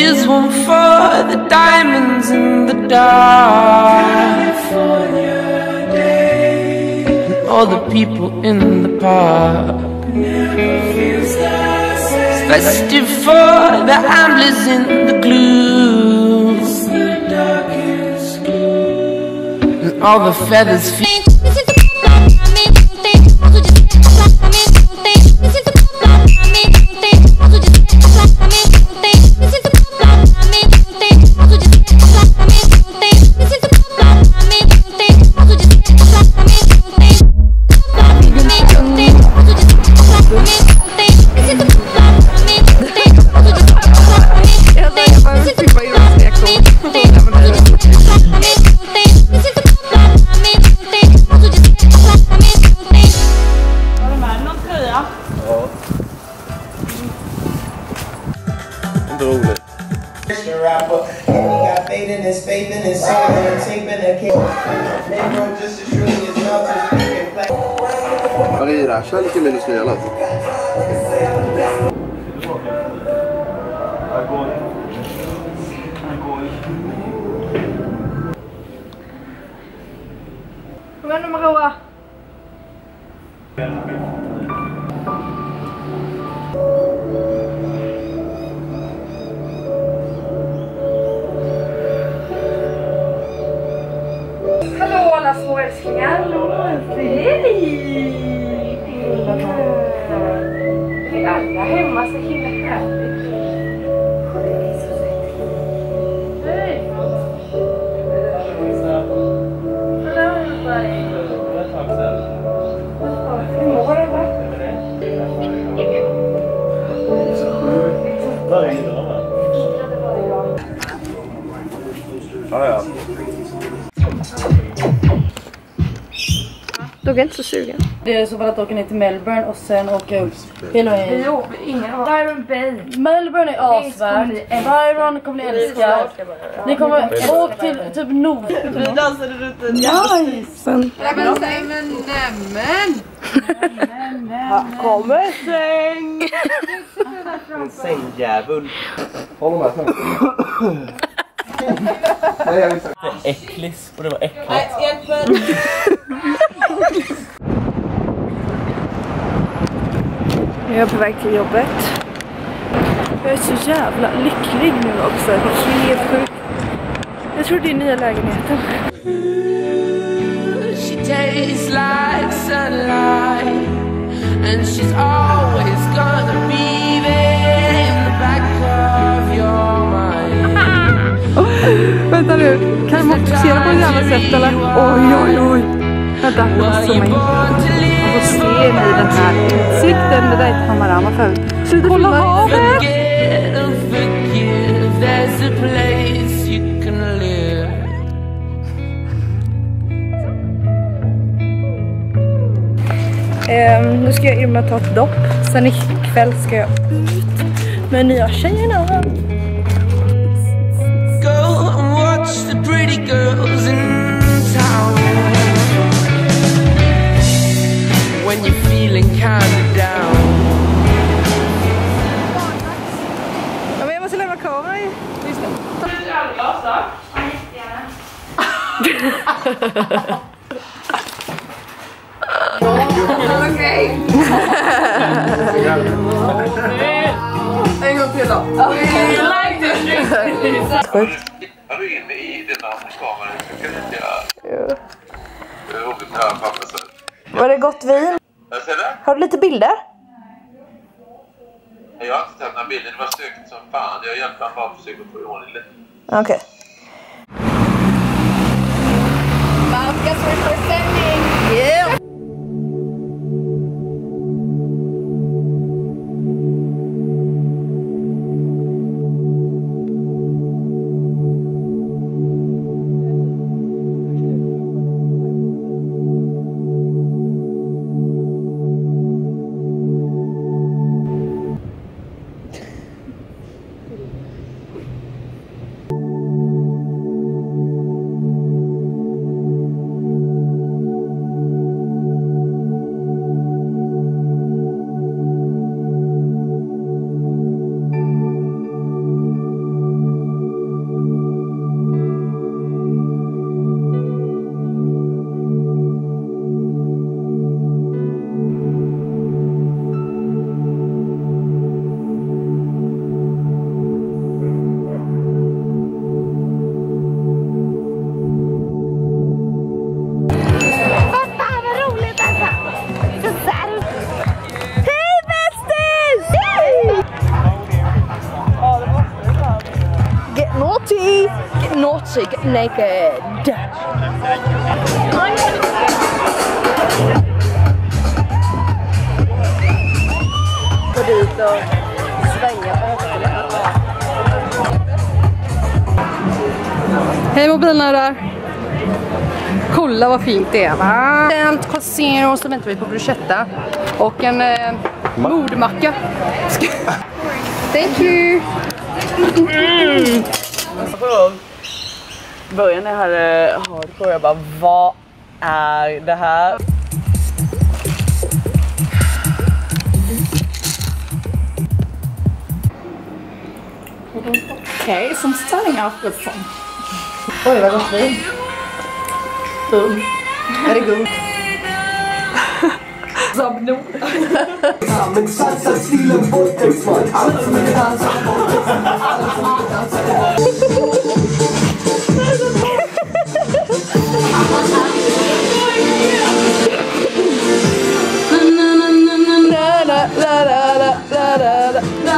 Here's one for the diamonds in the dark, and all the people in the park. It's festive for the amblers in the gloom, and all the feathers feel. Marira, kör lite minus nya låt. Kom igen nu Maroa. Hallå alla små älsklingar. Vi är alla hemma så himla härligt. Hej! Jag är inte så sugen. Det är så bara att åka ner till Melbourne och sen åka upp hela vägen. Jo, ingen Byron Bay. Melbourne är asvärt. Byron kommer ni älska. Ni kommer åka till typ Nord. Vi dansade runt en nice. Nämen. Kommer säng. En sängjävul. Håll med sen. Äcklis, och det var äckligt. Nej, hjälp. Jag är på väg till jobbet. Jag är så jävla lycklig nu också. Det är helt sjukt. Jag tror det är nya lägenheten. She tastes like sunlight, and she's always gonna be there in the back of your mind. Vänta nu, kan man fokusera på ett annat sätt eller? Oj. Vänta, jag måste zooma in. Man får se i den här utsikten. Det där är ett panorama förut. Sluta kolla havet! Forget and forgive, there's a place you can live. Nu ska jag in och ta ett dopp. Sen ikväll ska jag ut med nya tjejerna. Go and watch the pretty girls in town. When you're feeling kinda down. Ja, men jag måste lämna kameran i. Just det. Tar du ett ölglas då? Ja, jättegärna. Okej. En gång till då. Sjukt. Är du inne i den andra kameran? Jag kan inte göra. Det är roligt att höra pappa så. Var det gott vin? Vad säger du? Har du lite bilder? Jag har inte tagit några bilder. Det var stökigt som fan. Jag hjälpte han bara på försöka få i ordning lite. Okej. Malkas för stämning. Yeah. Nautic naked. Gå dit och svänga på höfterna. Hej mobilnördar! Kolla vad fint det är, va? Och så väntar vi på bruschetta och en mordmacka. Thank you! Början när jag hade hardcore, jag bara, vad är det här? Okay, so I'm starting off with some. Oj, vad gott vin. Boom. Är det god? Zabno.